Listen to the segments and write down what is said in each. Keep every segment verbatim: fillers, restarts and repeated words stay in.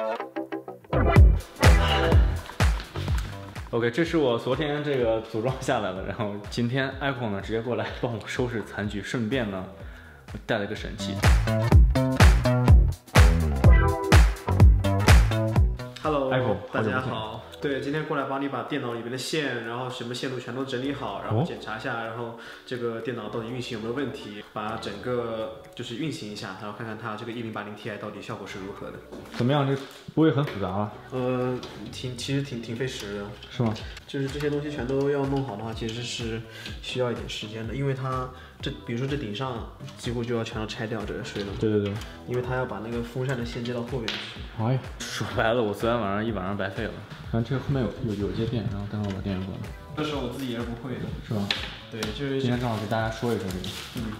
OK， 这是我昨天这个组装下来的，然后今天 Echo 呢直接过来帮我收拾残局，顺便呢我带了个神器。 Hello， Echo， 大家好。对，今天过来帮你把电脑里面的线，然后什么线路全都整理好，然后检查一下，哦、然后这个电脑到底运行有没有问题，把整个就是运行一下，然后看看它这个一零八零 Ti 到底效果是如何的。 怎么样？这不会很复杂了？ 呃，挺其实挺挺费时的。 是吗？ 就是这些东西全都要弄好的话，其实是需要一点时间的，因为它这比如说这顶上几乎就要全都拆掉这个水冷。 对对对。 因为它要把那个风扇的线接到后面去。 哎呀，说白了，我昨天晚上一晚上白费了。反正这个后面有有有接电，然后待会儿把电源关了。 这时候我自己也是不会的， 是吧？ 对，就是今天正好给大家说一说这个。 嗯。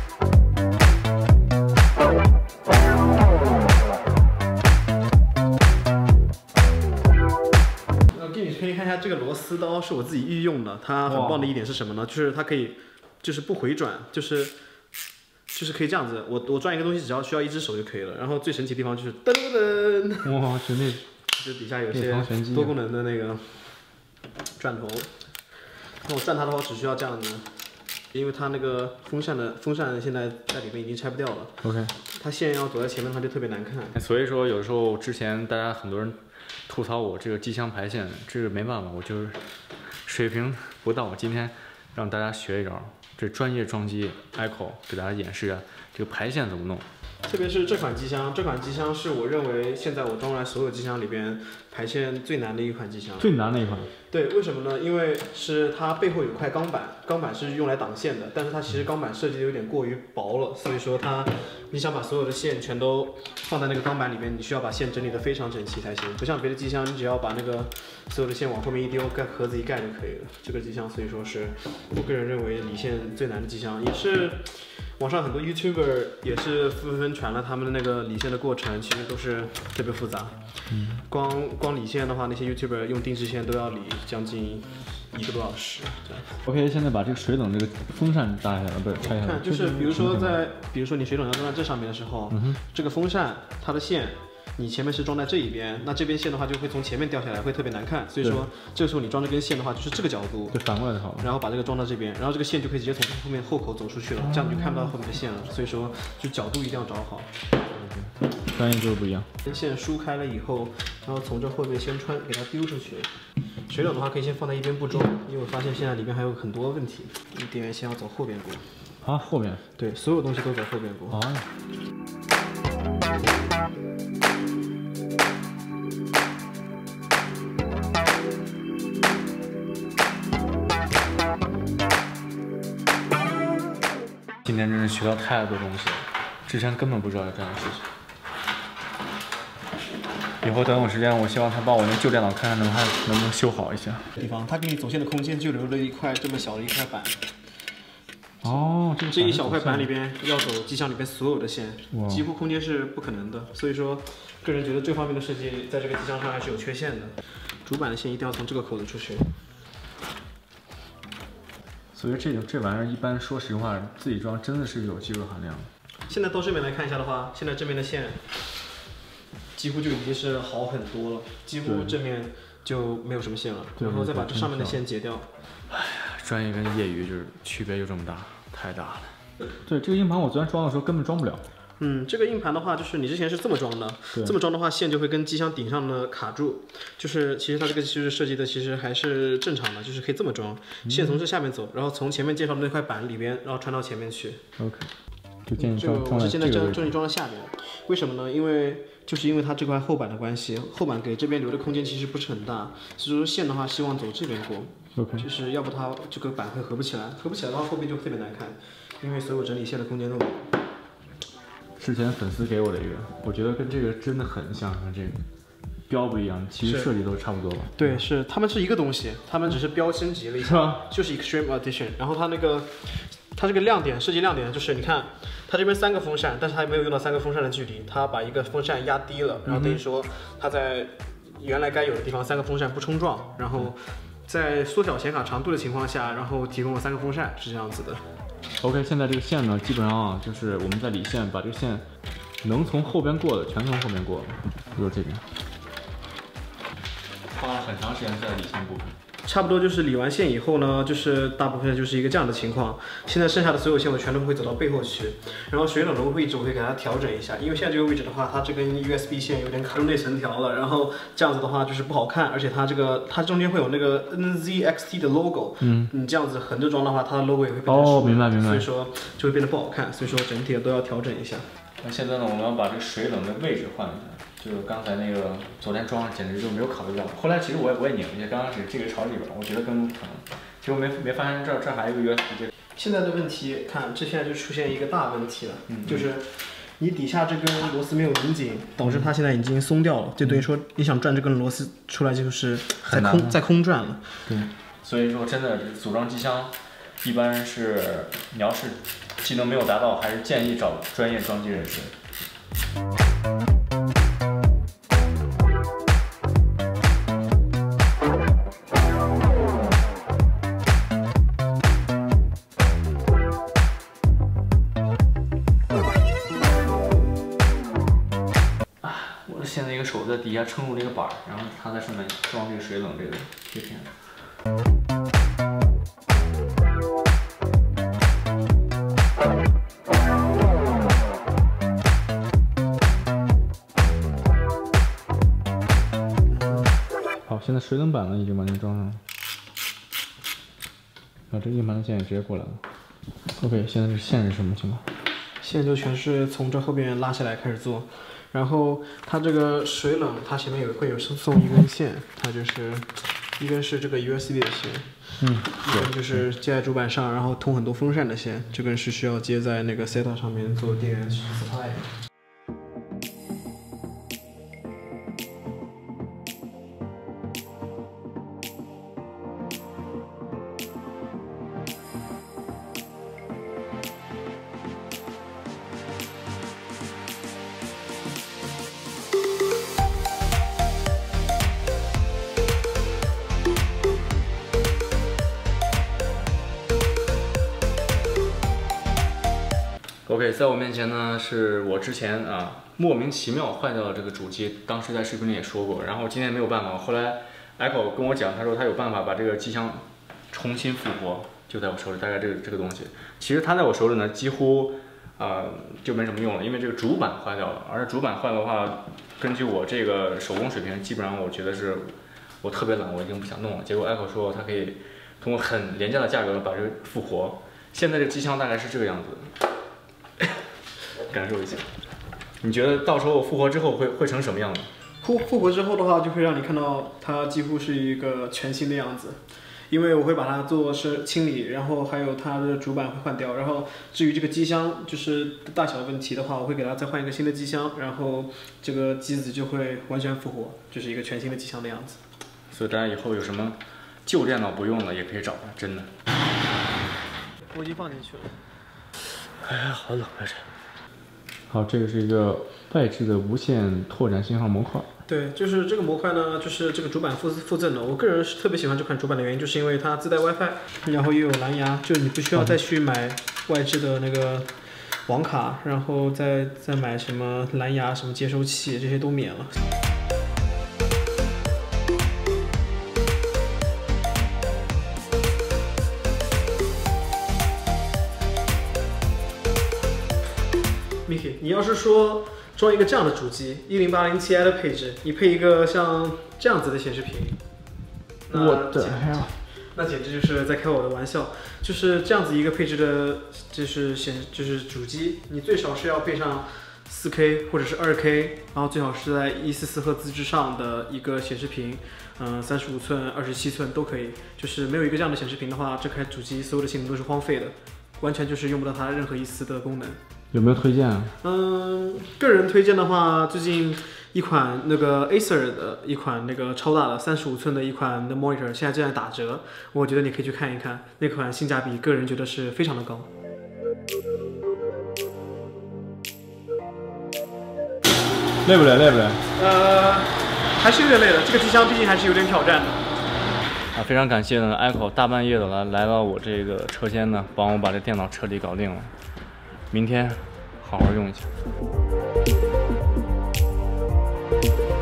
我给你可以看一下这个螺丝刀是我自己御用的，它很棒的一点是什么呢？就是它可以就是不回转，就是就是可以这样子，我我转一个东西只要需要一只手就可以了。然后最神奇的地方就是噔噔， 哇，绝对。 就底下有些多功能的那个转头，那我转它的话只需要这样子，因为它那个风扇的风扇现在在里面已经拆不掉了。 OK， 它线要走在前面的话就特别难看。 所以说有时候之前大家很多人吐槽我这个机箱排线，这个没办法，我就是水平不到。今天让大家学一招，这专业装机 Echo 给大家演示一下这个排线怎么弄。 特别是这款机箱，这款机箱是我认为现在我装来所有机箱里边排线最难的一款机箱。 最难的一款。对， 为什么呢？因为是它背后有块钢板，钢板是用来挡线的，但是它其实钢板设计的有点过于薄了，所以说它你想把所有的线全都放在那个钢板里面，你需要把线整理得非常整齐才行。不像别的机箱，你只要把那个所有的线往后面一丢，盖盒子一盖就可以了。这个机箱所以说是我个人认为理线最难的机箱，也是。网上很多 YouTuber 也是纷纷传了他们的那个理线的过程，其实都是特别复杂。嗯，光光理线的话，那些 YouTuber 用定制线都要理将近一个多小时。对。 OK， 现在把这个水冷这个风扇搭下来，不是拆下来。 看，就是比如说在，比如说你水冷要装在这上面的时候，嗯、这个风扇它的线。你前面是装在这一边，那这边线的话就会从前面掉下来，会特别难看。所以说，这个时候你装这根线的话，就是这个角度， 就反过来就好了。 然后把这个装到这边，然后这个线就可以直接从后面后口走出去了，这样你就看不到后面的线了。所以说，就角度一定要找好。 专业就是不一样。 线梳开了以后，然后从这后面先穿，给它丢出去。水冷的话可以先放在一边不装，因为我发现现在里面还有很多问题。电源线要走后边过。 啊，后边？ 对，所有东西都走后边过。 啊。今天真是学到太多东西了，之前根本不知道有这样的事情。以后等有时间，我希望他帮我那旧电脑看看能还能不能修好一下。 地方，他给你走线的空间就留了一块这么小的一块板。 哦，这, 这一小块板里边要走机箱里边所有的线，几乎空间是不可能的。所以说，个人觉得这方面的设计在这个机箱上还是有缺陷的。主板的线一定要从这个口子出去。 所以这这玩意儿一般说实话，自己装真的是有技术含量的。 现在到这边来看一下的话，现在这边的线几乎就已经是好很多了，几乎这面就没有什么线了。然后再把这上面的线解掉。 哎呀，专业跟业余就是区别就这么大，太大了。对，这个硬盘我昨天装的时候根本装不了。 嗯，这个硬盘的话，就是你之前是这么装的，这么装的话，线就会跟机箱顶上的卡住。就是其实它这个其实设计的其实还是正常的，就是可以这么装，线从这下面走，然后从前面介绍的那块板里边，然后穿到前面去。 OK， 就建议这个我是现在正正装在下边，为什么呢？因为就是因为它这块后板的关系，后板给这边留的空间其实不是很大，所以说线的话希望走这边过。 OK， 就是要不它这个板会合不起来，合不起来的话后边就特别难看，因为所有整理线的空间都没有。 之前粉丝给我的一个，我觉得跟这个真的很像，跟这个标不一样，其实设计都差不多吧。 对，是他们是一个东西，他们只是标升级了一下，就是 Extreme Edition。然后它那个，它这个亮点设计亮点就是你看，它这边三个风扇，但是它没有用到三个风扇的距离，它把一个风扇压低了，然后等于说它在原来该有的地方三个风扇不冲撞，然后在缩小显卡长度的情况下，然后提供了三个风扇，是这样子的。 OK， 现在这个线呢，基本上啊，就是我们在理线，把这个线能从后边过的全从后面过了，就是这边。花了很长时间在理线部分。 差不多就是理完线以后呢，就是大部分就是一个这样的情况。现在剩下的所有线我全都会走到背后去，然后水冷的位置我会给它调整一下，因为现在这个位置的话，它这根 U S B 线有点卡住内层条了，然后这样子的话就是不好看，而且它这个它中间会有那个 N Z X T 的 logo， 嗯，你这样子横着装的话，它的 logo 也会变成哦，明白明白， 所以说就会变得不好看，所以说整体的都要调整一下。 那现在呢，我们要把这个水冷的位置换一下。就是刚才那个昨天装简直就没有考虑到，后来其实我也我也拧一下，刚开始这个朝里边，我觉得根本不可能，结果没没发现这儿这儿还有一个 U S B。 现在的问题，看这现在就出现一个大问题了，嗯、就是你底下这根螺丝没有拧紧，导致它现在已经松掉了，就等于说你想转这根螺丝出来就是在空在空转了。 对，所以说真的组装机箱，一般是你要是技能没有达到，还是建议找专业装机人士。现在一个手在底下撑住这个板，然后它在上面装这个水冷这个贴片。好，现在水冷板呢已经完全装上了，然后这硬盘的线也直接过来了。OK， 现在这线是什么情况？ 线就全是从这后边拉下来开始做。然后它这个水冷，它前面有会有送一根线，它就是一根是这个 U S B 的线，嗯，一根就是接在主板上，然后通很多风扇的线，这根是需要接在那个 S A T A 上面做电源 supply。 OK， 在我面前呢是我之前啊莫名其妙坏掉了这个主机，当时在视频里也说过，然后今天没有办法，后来 Echo 跟我讲，他说他有办法把这个机箱重新复活，就在我手里，大概这个这个东西，其实它在我手里呢几乎呃就没什么用了，因为这个主板坏掉了，而主板坏的话，根据我这个手工水平，基本上我觉得是我特别懒，我已经不想弄了。结果 Echo 说他可以通过很廉价的价格把这个复活，现在这个机箱大概是这个样子。感受一下，你觉得到时候复活之后会会成什么样子？ 复复活之后的话，就会让你看到它几乎是一个全新的样子，因为我会把它做是清理，然后还有它的主板会换掉，然后至于这个机箱就是大小问题的话，我会给它再换一个新的机箱，然后这个机子就会完全复活，就是一个全新的机箱的样子。 所以大家以后有什么旧电脑不用了，也可以找它，真的。 我已经放进去了。 哎呀，好冷啊这。好，这个是一个外置的无线拓展信号模块。 对，就是这个模块呢，就是这个主板附附赠的。我个人是特别喜欢这款主板的原因，就是因为它自带 WiFi， 然后又有蓝牙，就你不需要再去买外置的那个网卡，然后再再买什么蓝牙、什么接收器，这些都免了。Miki， 你要是说装一个这样的主机，一零八零 Ti 的配置，你配一个像这样子的显示屏， 我的呀， 那简直就是在开我的玩笑。就是这样子一个配置的，就是显就是主机，你最少是要配上 四 K 或者是 二 K， 然后最好是在一四四赫兹之上的一个显示屏，嗯，三十五寸、二十七寸都可以。就是没有一个这样的显示屏的话，这台主机所有的性能都是荒废的，完全就是用不到它任何一丝的功能。 有没有推荐啊？ 嗯，个人推荐的话，最近一款那个 Acer 的一款那个超大的三十五寸的一款的 monitor， 现在正在打折，我觉得你可以去看一看，那款性价比个人觉得是非常的高。 累不累？累不累？ 呃，还是有点累的，这个机箱毕竟还是有点挑战的。 啊，非常感谢呢 ，Echo 大半夜的来来到我这个车间呢，帮我把这电脑彻底搞定了。明天好好用一下。 拜。